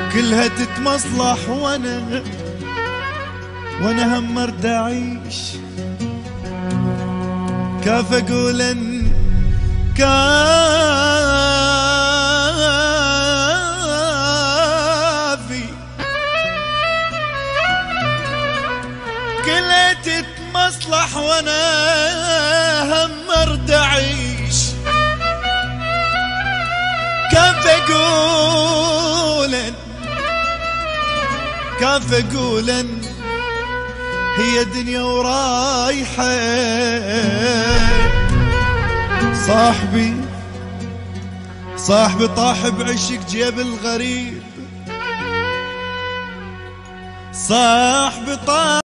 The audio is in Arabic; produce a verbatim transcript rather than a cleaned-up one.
كلها تتمصلح وانا وانا هم مرد اعيش. كاف اقول ان كافي كلها تتمصلح وانا هم مرد اعيش. كاف اقول ان كاف اقول ان هي دنيا ورايحة. صاحبي صاحبي طاح بعشق جيب الغريب. صاحبي طاح